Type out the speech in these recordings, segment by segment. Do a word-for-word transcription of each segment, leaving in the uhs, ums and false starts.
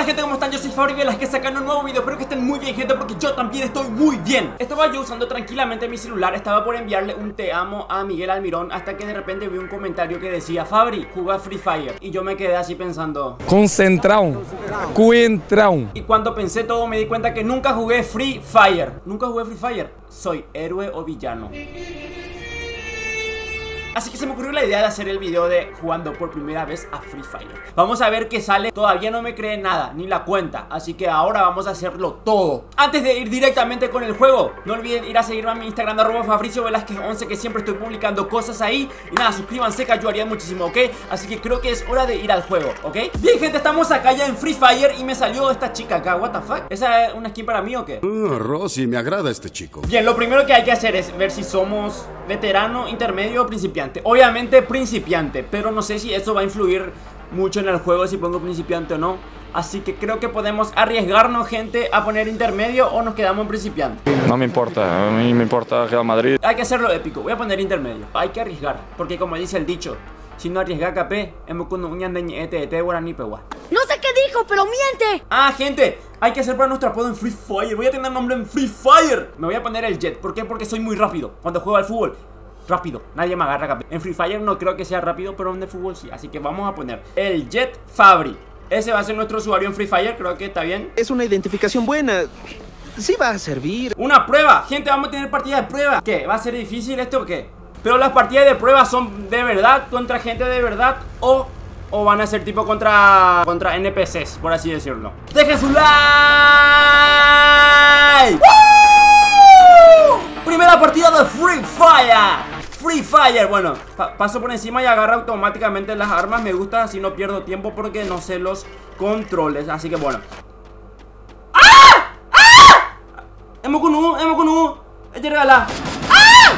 gente, ¿cómo están? Yo soy Fabri Velas, que sacan un nuevo video. Espero que estén muy bien, gente, porque yo también estoy muy bien. Estaba yo usando tranquilamente mi celular, estaba por enviarle un te amo a Miguel Almirón, hasta que de repente vi un comentario que decía: Fabri, juega Free Fire. Y yo me quedé así pensando, concentrado, cuentrao. Y cuando pensé todo me di cuenta que nunca jugué Free Fire. Nunca jugué Free Fire. Soy héroe o villano. Así que se me ocurrió la idea de hacer el video de jugando por primera vez a Free Fire. Vamos a ver qué sale. Todavía no me cree nada, ni la cuenta. Así que ahora vamos a hacerlo todo. Antes de ir directamente con el juego, no olviden ir a seguirme a mi Instagram, arroba Fabricio Velázquez once, que siempre estoy publicando cosas ahí. Y nada, suscríbanse, que ayudaría muchísimo, ¿ok? Así que creo que es hora de ir al juego, ¿ok? Bien, gente, estamos acá ya en Free Fire y me salió esta chica acá. What the fuck? ¿Esa es una skin para mí o qué? Ah, Rosy, me agrada este chico. Bien, lo primero que hay que hacer es ver si somos veterano, intermedio o principiante. Obviamente principiante, pero no sé si eso va a influir mucho en el juego, si pongo principiante o no. Así que creo que podemos arriesgarnos, gente, a poner intermedio, o nos quedamos en principiante. No me importa, a mí me importa Real Madrid. Hay que hacerlo épico, voy a poner intermedio. Hay que arriesgar, porque como dice el dicho, si no arriesga capé, hemos con un ñandeñete guaraní pewa. No sé qué dijo, pero miente. Ah, gente, hay que hacer para nuestro apodo en Free Fire. Voy a tener nombre en Free Fire. Me voy a poner el Jet. ¿Por qué? Porque soy muy rápido cuando juego al fútbol. Rápido, nadie me agarra capé. En Free Fire no creo que sea rápido, pero en el fútbol sí. Así que vamos a poner el Jet Fabri. Ese va a ser nuestro usuario en Free Fire, creo que está bien. Es una identificación buena. Sí va a servir. Una prueba, gente, vamos a tener partida de prueba. ¿Qué? ¿Va a ser difícil esto o qué? Pero las partidas de prueba son de verdad, contra gente de verdad, o, o van a ser tipo contra Contra N P Cs, por así decirlo. ¡Deje su like! ¡Woo! Primera partida de Free Fire. Free Fire, bueno, pa paso por encima y agarra automáticamente las armas. Me gusta, así no pierdo tiempo porque no sé los controles. Así que bueno. ¡Ah! ¡Ah! Hemos con uno, hemos con uno. Ella regala. ¡Ah!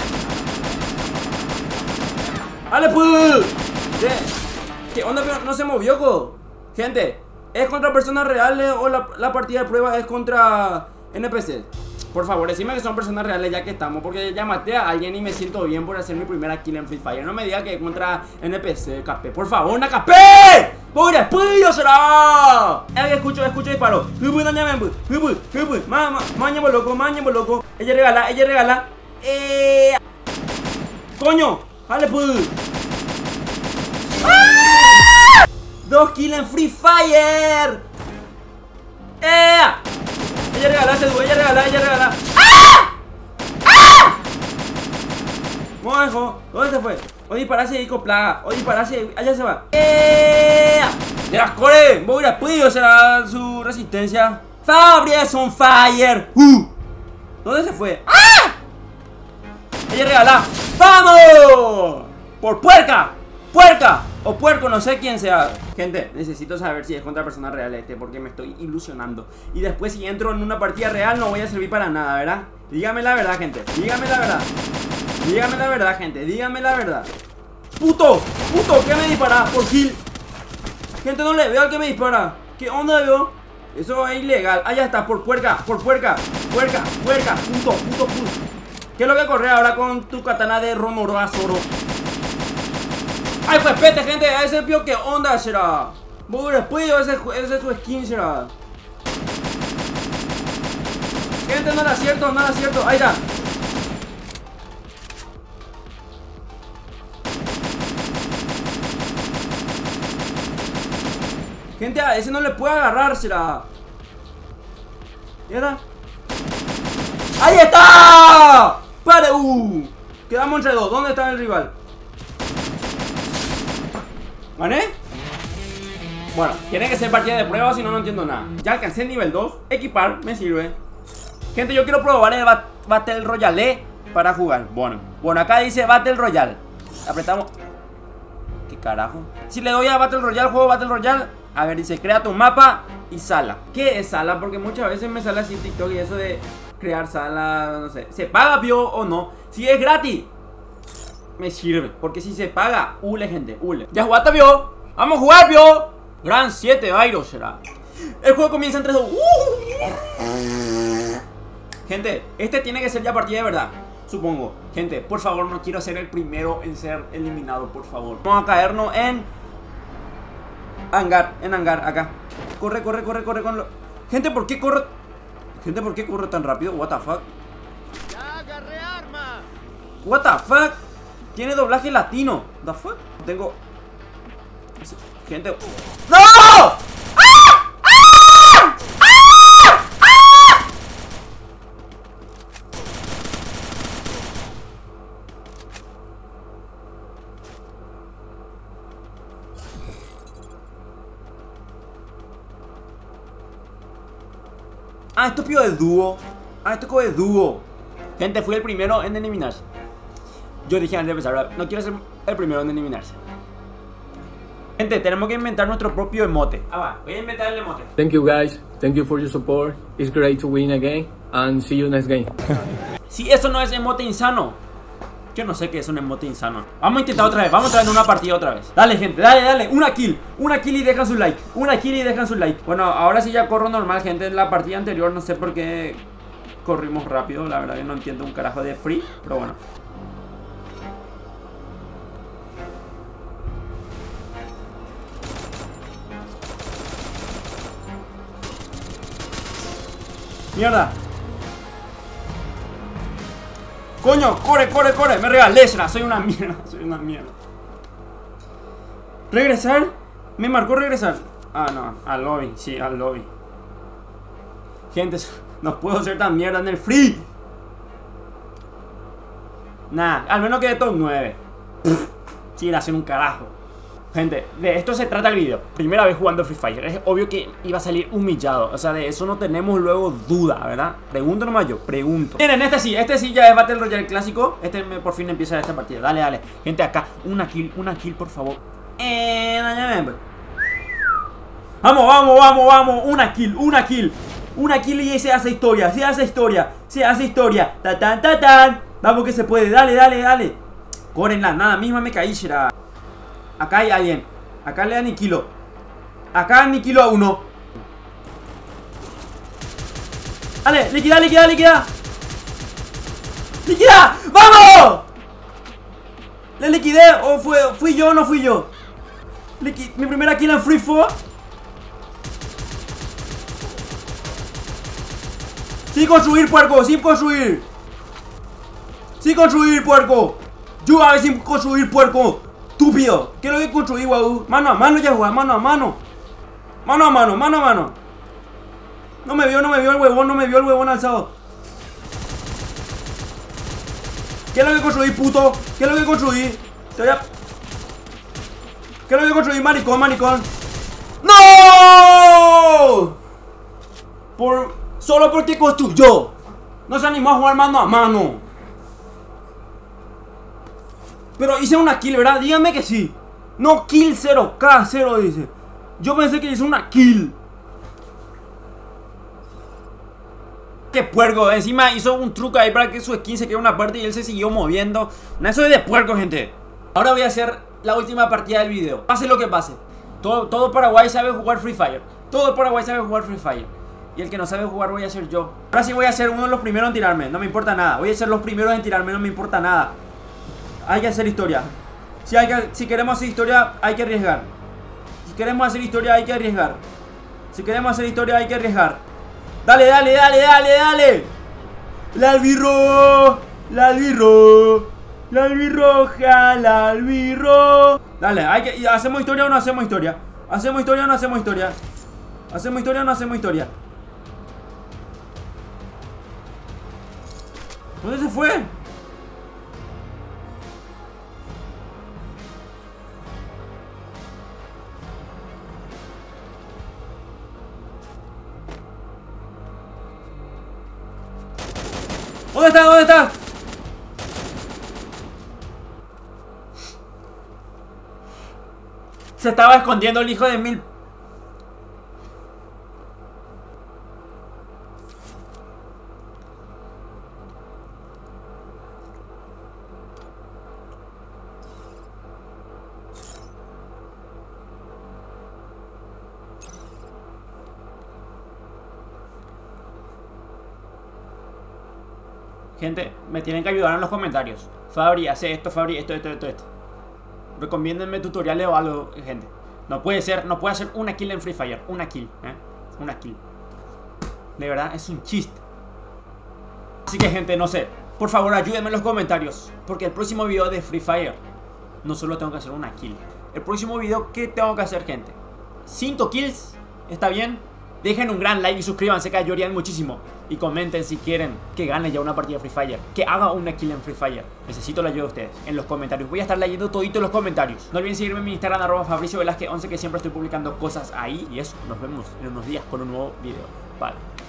¡Vale, pues! ¿Qué? ¿Qué onda? No se movió, co. Gente, ¿es contra personas reales o la, la partida de prueba es contra N P C? Por favor, decime que son personas reales ya que estamos, porque ya maté a alguien y me siento bien por hacer mi primera kill en Free Fire. No me diga que es contra N P C, K P. Por favor, una K P. ¡Por espíritu será! Eh, escucho, escucho disparo. Maña por loco, maña por loco. Ella regala, ella regala. Eh... ¡Coño! ¡Vale, pues! ¡Ah! ¡Dos kills en Free Fire! ¡Eh! Ella regala, ella regala, ella regala. ¡Ah! ¡Ah! Mojo, ¿dónde se fue? O disparase ahí con plaga, o disparase, allá se va. ¡Eh! ¡De las core! Voy a ir, será su resistencia. Fabri es on fire. ¡Uh! ¿Dónde se fue? ¡Ah! Ella regala. ¡Vamos! ¡Por puerca! ¡Puerca! O puerco, no sé quién sea. Gente, necesito saber si es contra personas reales este, porque me estoy ilusionando. Y después si entro en una partida real no voy a servir para nada, ¿verdad? Dígame la verdad, gente. Dígame la verdad. Dígame la verdad, gente. Dígame la verdad. ¡Puto! ¡Puto! ¿Qué me dispara? Por kill. Gente, no le veo al que me dispara. ¿Qué onda, veo? Eso es ilegal. Allá está, por puerca. Por puerca. Puerca. Puerca. Puto. Puto. Puto. ¿Qué es lo que corre ahora con tu katana de Ronorazoro? ¡Ay, pues pete, gente! A ese pío, ¿qué onda será? Muy después, ese, ese es su skin será. Gente, no era cierto, no era cierto. Ahí está. Gente, a ese no le puede agarrar será. ¿Y era? ¡Ahí está! ¡Pare! ¡Uh! Quedamos entre dos. ¿Dónde está el rival? ¿Gané? Bueno, tiene que ser partida de prueba, si no, no entiendo nada. Ya alcancé el nivel dos. Equipar, me sirve. Gente, yo quiero probar el bat Battle Royale para jugar. Bueno, bueno, acá dice Battle Royale. Apretamos. ¿Qué carajo? Si le doy a Battle Royale, juego Battle Royale. A ver, dice, crea tu mapa y sala. ¿Qué es sala? Porque muchas veces me sale así en TikTok y eso de crear sala, no sé. ¿Se paga, pio, o no? Si es gratis, me sirve, porque si se paga, ule, gente, ule. Ya jugaste, vio. Vamos a jugar, vio. Gran siete Byro será. El juego comienza en tres, dos. Gente, este tiene que ser ya partida de verdad, supongo. Gente, por favor, no quiero ser el primero en ser eliminado, por favor. Vamos a caernos en hangar, en hangar, acá. Corre, corre, corre, corre con lo... Gente, ¿por qué corro? Gente, ¿por qué corro tan rápido? What the fuck? ¡Ya agarré arma! What the fuck? Tiene doblaje latino. The fuck? Tengo... Gente... ¡No! ¡Ah! ¡Ah! ¡Ah! ¡Ah! Ah, esto pido de dúo. Ah, esto es de dúo. Gente, fui el primero en eliminarse. Yo dije antes de empezar, no quiero ser el primero en eliminarse. Gente, tenemos que inventar nuestro propio emote. Ah, va, voy a inventar el emote. Thank you guys, thank you for your support. It's great to win again and see you next game. Si eso no es emote insano, yo no sé qué es un emote insano. Vamos a intentar otra vez, vamos a traer una partida otra vez. Dale, gente, dale, dale, una kill. Una kill y dejan su like. Una kill y dejan su like. Bueno, ahora sí ya corro normal, gente. En la partida anterior no sé por qué corrimos rápido. La verdad que no entiendo un carajo de free, pero bueno. Mierda. Coño, corre, corre, corre. Me regalé, soy una mierda. Soy una mierda. ¿Regresar? Me marcó regresar. Ah, no, al lobby, sí, al lobby. Gente, no puedo ser tan mierda en el free. Nah, al menos que de top nueve. Sin hacer un carajo. Gente, de esto se trata el video. Primera vez jugando Free Fire. Es obvio que iba a salir humillado. O sea, de eso no tenemos luego duda, ¿verdad? Pregunto nomás yo, pregunto. Miren, este sí, este sí ya es Battle Royale clásico. Este me, por fin empieza esta partida. Dale, dale. Gente, acá, una kill, una kill, por favor. Eh, vamos, vamos, vamos, vamos. Una kill, una kill. Una kill y se hace historia, se hace historia. Se hace historia. Ta tan, ta tan. Vamos que se puede, dale, dale, dale. Córenla, nada misma me caí, será. Acá hay alguien. Acá le aniquilo. Acá aniquilo a uno. Dale, liquida, liquida, liquida. ¡Liquida! ¡Vamos! ¿Le liquidé o fue, fui yo o no fui yo? Liqui Mi primera kill en Free Fire. Sin construir, puerco, sin construir. Sin construir, puerco. Yo a ver sin construir, puerco. Estúpido, ¿qué es lo que construí, guau? Mano a mano ya juega, mano a mano. Mano a mano, mano a mano. No me vio, no me vio el huevón, no me vio el huevón alzado. ¿Qué es lo que construí, puto? ¿Qué es lo que construí? Te voy a... ¿Qué es lo que construí, maricón, maricón? ¡No! Por... Solo porque construyó. No se animó a jugar mano a mano. Pero hice una kill, ¿verdad? Díganme que sí. No, kill cero, K cero dice. Yo pensé que hice una kill. Qué puerco. Encima hizo un truco ahí para que su skin se quede una parte y él se siguió moviendo. No, eso es de puerco, gente. Ahora voy a hacer la última partida del video. Pase lo que pase. Todo, todo Paraguay sabe jugar Free Fire. Todo Paraguay sabe jugar Free Fire. Y el que no sabe jugar voy a ser yo. Ahora sí voy a ser uno de los primeros en tirarme. No me importa nada. Voy a ser los primeros en tirarme. No me importa nada. Hay que hacer historia. Si, hay que, si queremos hacer historia, hay que arriesgar. Si queremos hacer historia, hay que arriesgar. Si queremos hacer historia, hay que arriesgar. Dale, dale, dale, dale, dale. La albirro. La albirro. La albirroja. La albirro. Dale, hay que, ¿hacemos historia o no hacemos historia? ¿Hacemos historia o no hacemos historia? ¿Hacemos historia o no hacemos historia? ¿Dónde se fue? ¿Dónde está? ¿Dónde está? Se estaba escondiendo el hijo de mil. Gente, me tienen que ayudar en los comentarios. Fabri, hace esto, Fabri, esto, esto, esto, esto. Recomiéndenme tutoriales o algo, gente. No puede ser, no puede hacer una kill en Free Fire. Una kill, ¿eh? Una kill. De verdad, es un chiste. Así que, gente, no sé. Por favor, ayúdenme en los comentarios. Porque el próximo video de Free Fire no solo tengo que hacer una kill. El próximo video, ¿qué tengo que hacer, gente? cinco kills, ¿está bien? Dejen un gran like y suscríbanse, que ayudarían muchísimo. Y comenten si quieren que gane ya una partida de Free Fire, que haga una kill en Free Fire. Necesito la ayuda de ustedes en los comentarios. Voy a estar leyendo todito los comentarios. No olviden seguirme en mi Instagram, arroba Fabricio Velázquez once, que siempre estoy publicando cosas ahí. Y eso, nos vemos en unos días con un nuevo video. Bye.